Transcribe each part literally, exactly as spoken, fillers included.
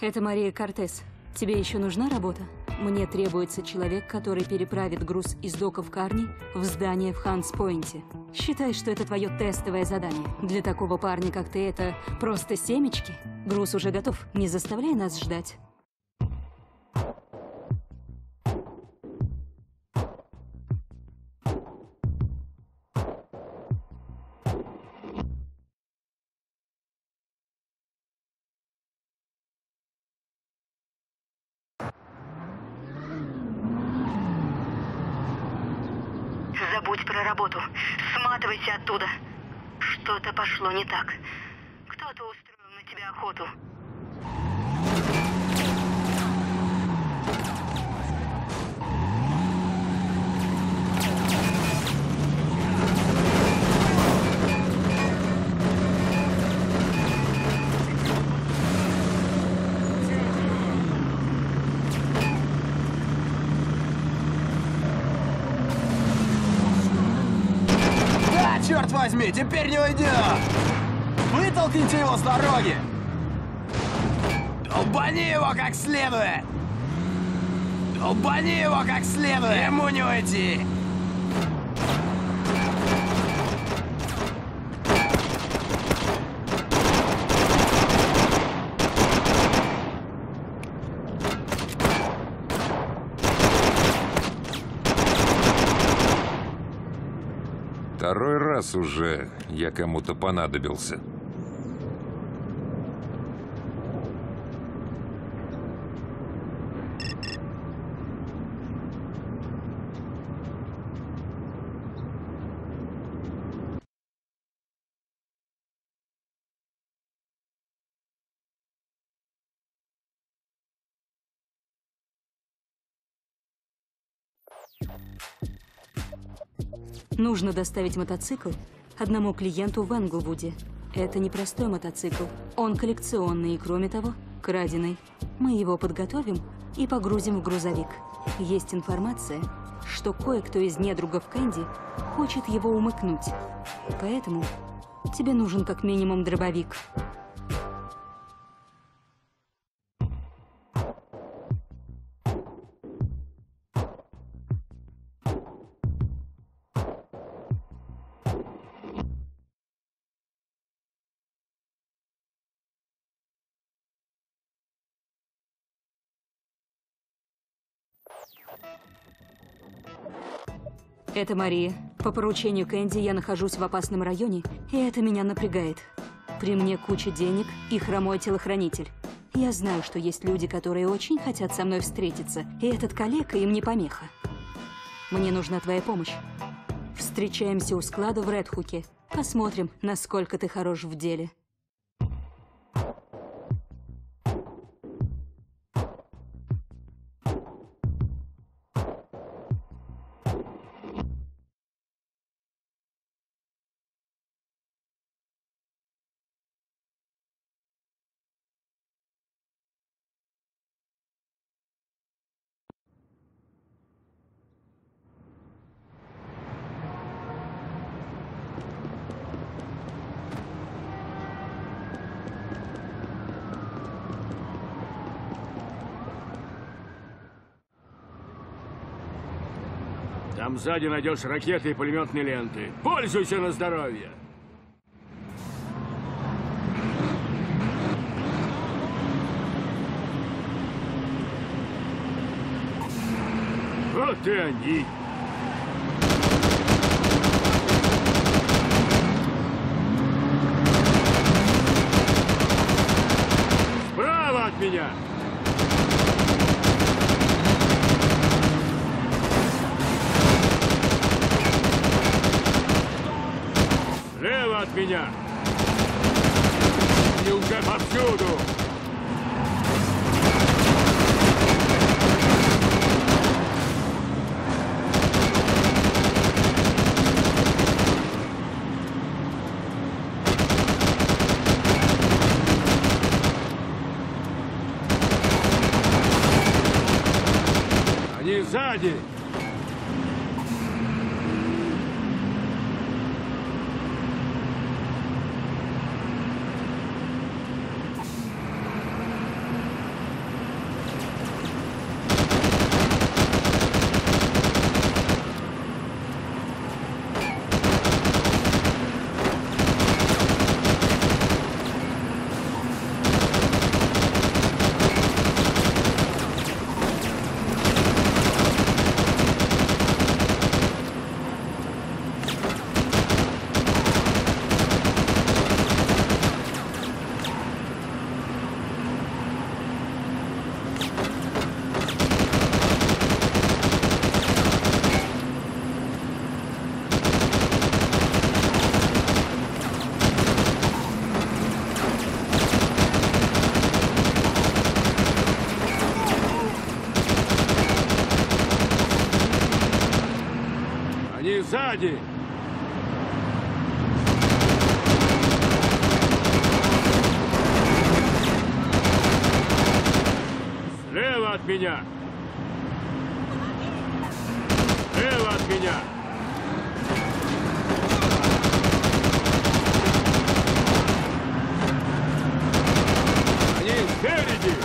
Это Мария Кортес. Тебе еще нужна работа? Мне требуется человек, который переправит груз из доков Карни в здание в Хантс-Пойнте. Считай, что это твое тестовое задание. Для такого парня, как ты, это просто семечки. Груз уже готов. Не заставляй нас ждать. Забудь про работу. Сматывайся оттуда. Что-то пошло не так. Кто-то устроил на тебя охоту. Черт возьми, теперь не уйдет! Вытолкните его с дороги! Долбани его как следует! Долбани его как следует! Ему не уйти! Второй раз уже я кому-то понадобился. Нужно доставить мотоцикл одному клиенту в Энглвуде. Это не простой мотоцикл. Он коллекционный и, кроме того, краденый. Мы его подготовим и погрузим в грузовик. Есть информация, что кое-кто из недругов Кэнди хочет его умыкнуть. Поэтому тебе нужен как минимум дробовик. Это Мария. По поручению Кэнди я нахожусь в опасном районе, и это меня напрягает. При мне куча денег и хромой телохранитель. Я знаю, что есть люди, которые очень хотят со мной встретиться, и этот калека им не помеха. Мне нужна твоя помощь. Встречаемся у склада в Редхуке. Посмотрим, насколько ты хорош в деле. Там сзади найдешь ракеты и пулеметные ленты. Пользуйся на здоровье! Вот и они! Справа от меня! Слева от меня! И уже повсюду! Они сзади! сзади! Слева от меня! Слева от меня! Они спереди!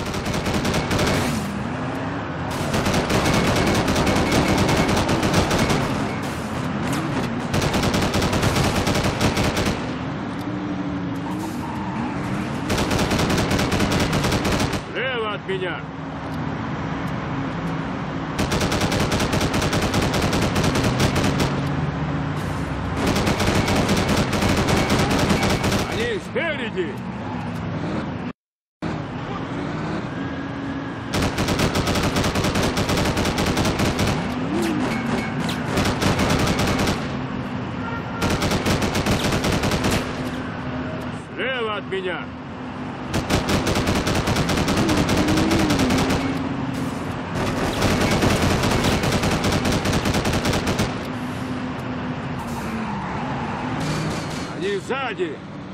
Слева от меня! Они спереди! Слева от меня! Они сзади!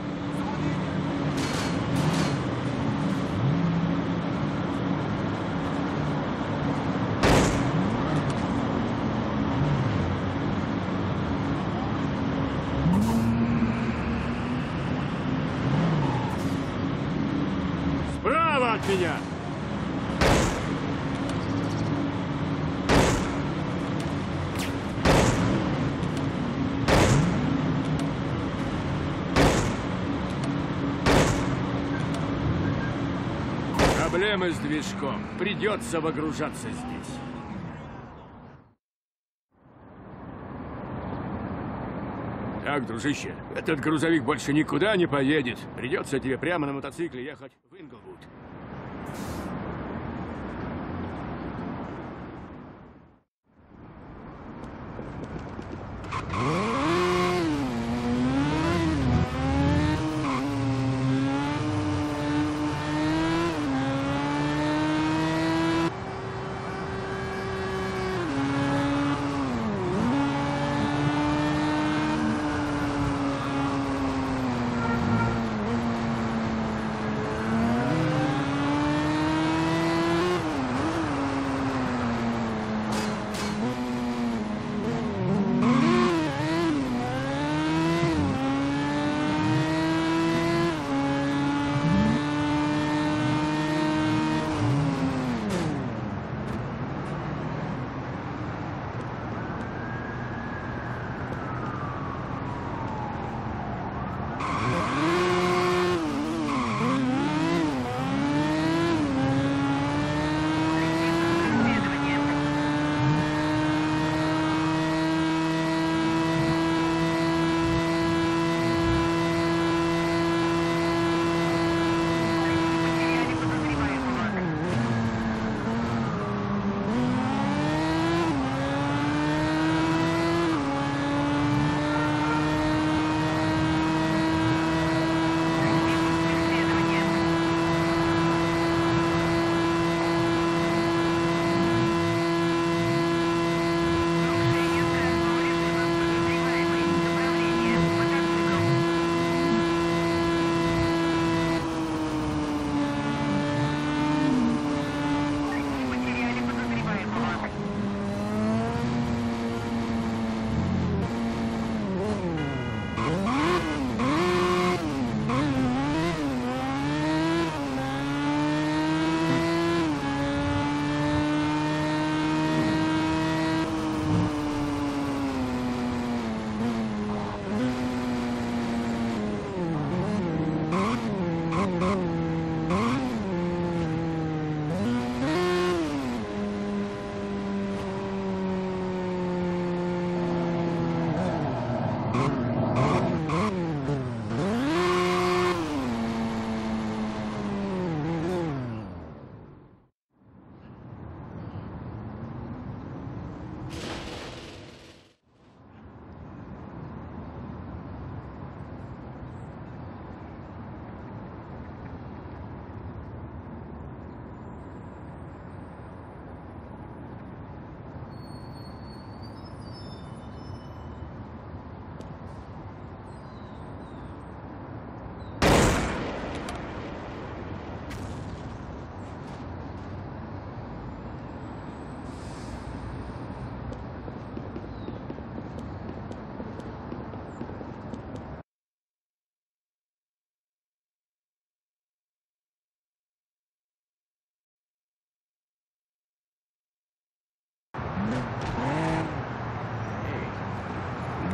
Справа от меня! Проблемы с движком. Придется выгружаться здесь. Так, дружище, этот грузовик больше никуда не поедет. Придется тебе прямо на мотоцикле ехать в Инглвуд.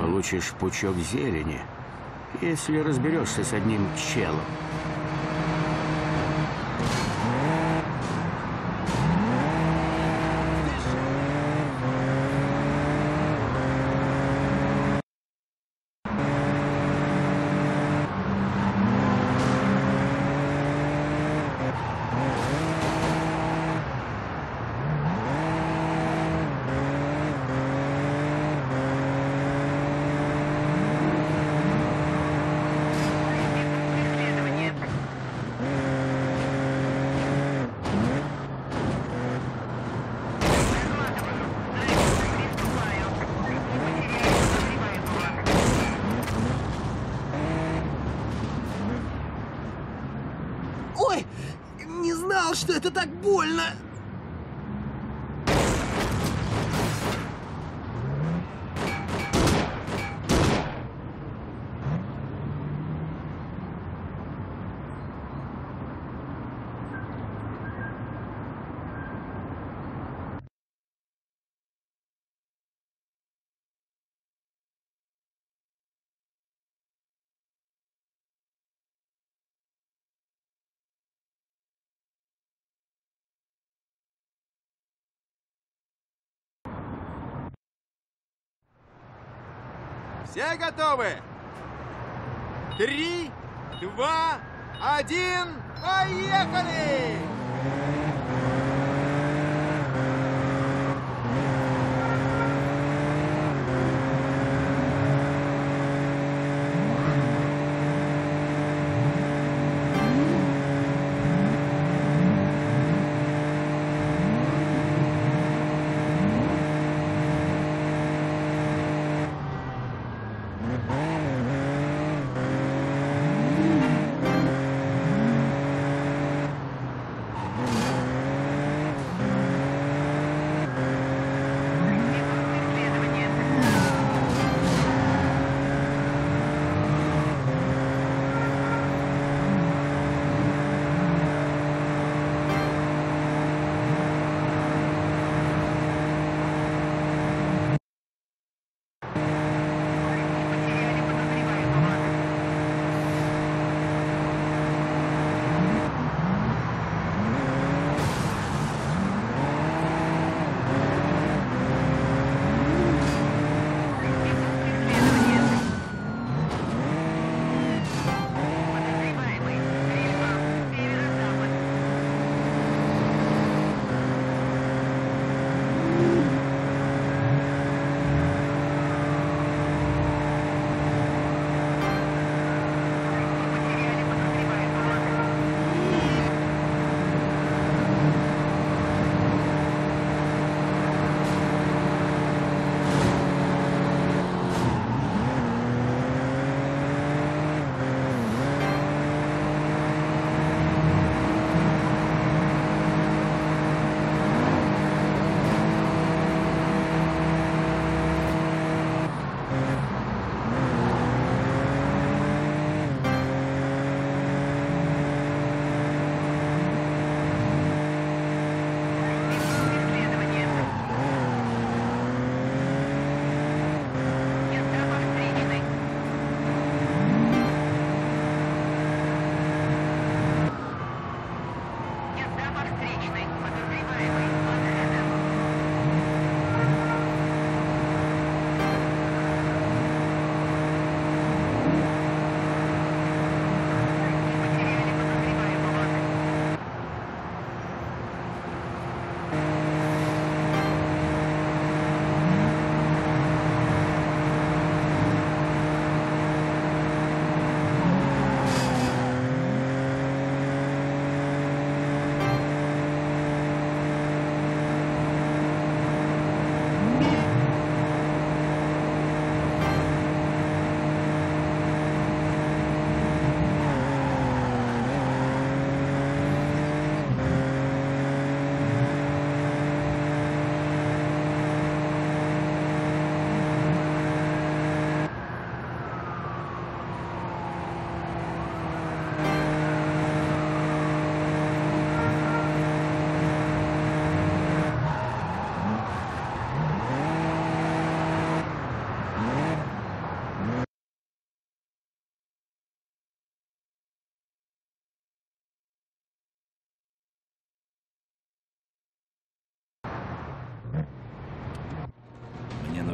получишь пучок зелени, если разберешься с одним челом. Ой, не знал, что это так больно. Все готовы? Три, два, один, поехали!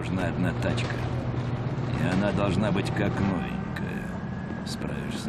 нужна одна тачка. И она должна быть как новенькая. Справишься?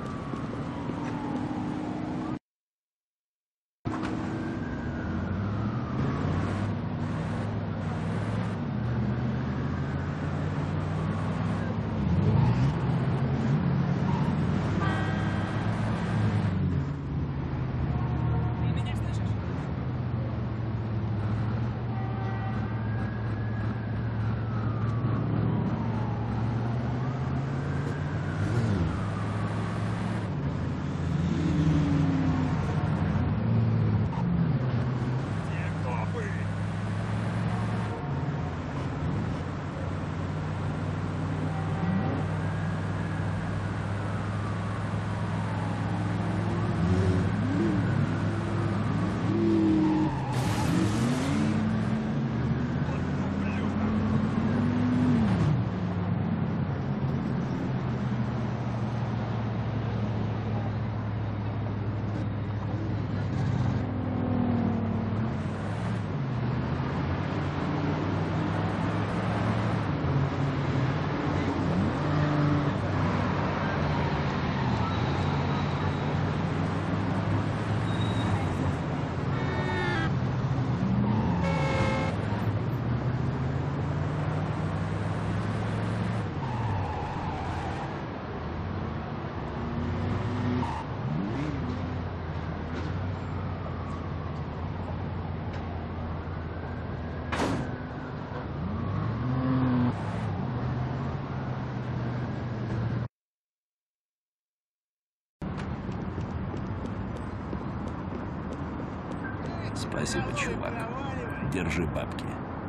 Спасибо, чувак. Держи бабки.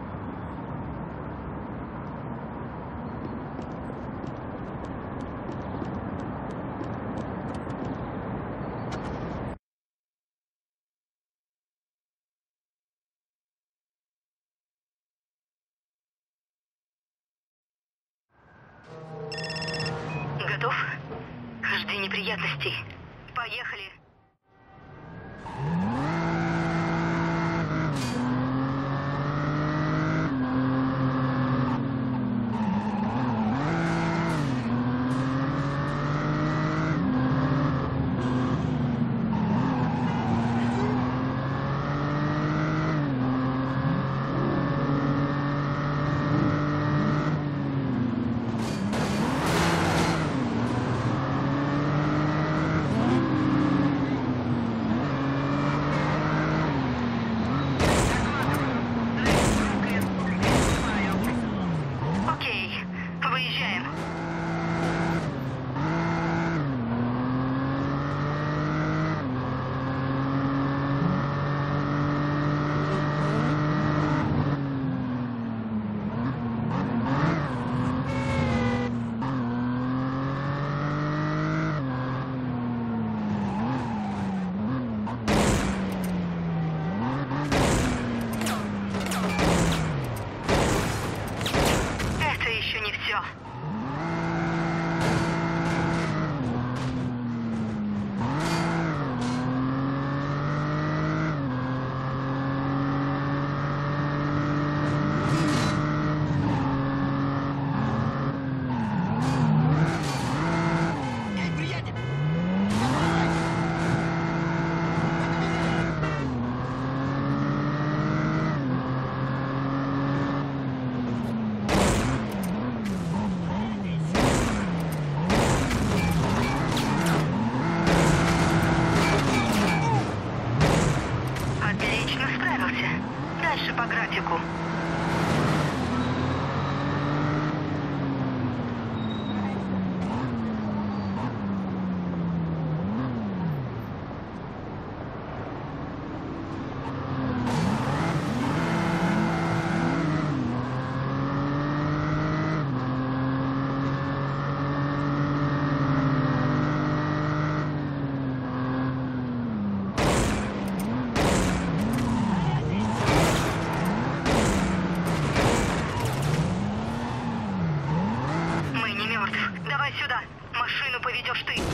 Готов? Жди неприятностей. Поехали. Дальше по графику. Сюда. Машину поведешь ты.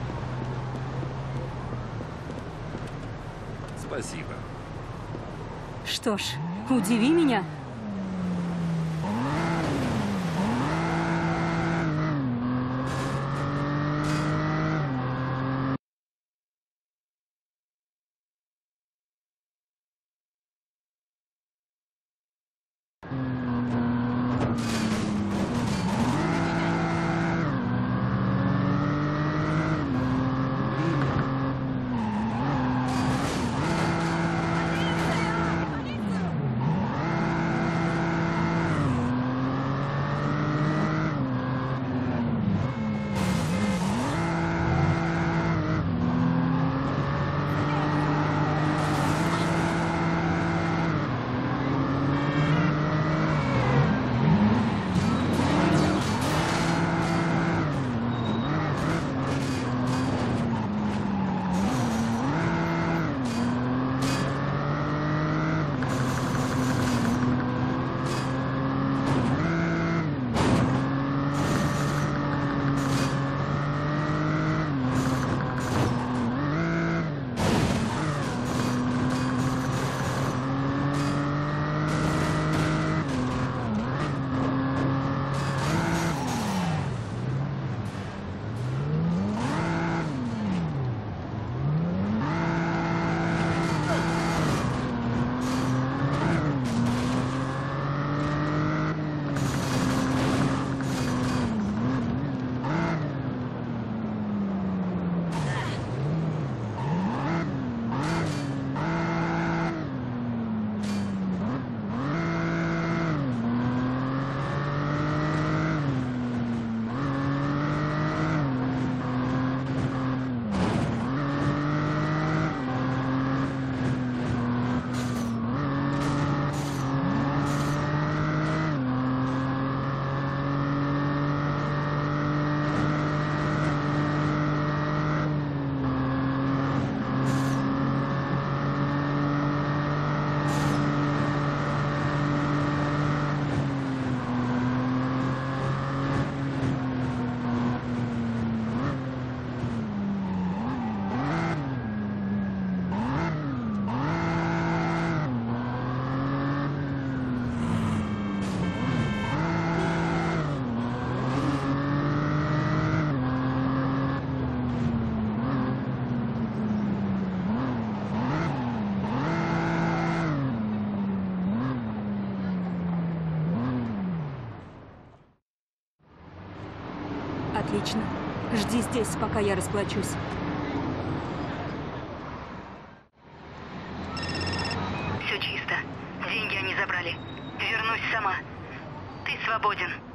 Спасибо. Что ж, удиви меня. Отлично. Жди здесь, пока я расплачусь. Все чисто. Деньги они забрали. Вернусь сама. Ты свободен.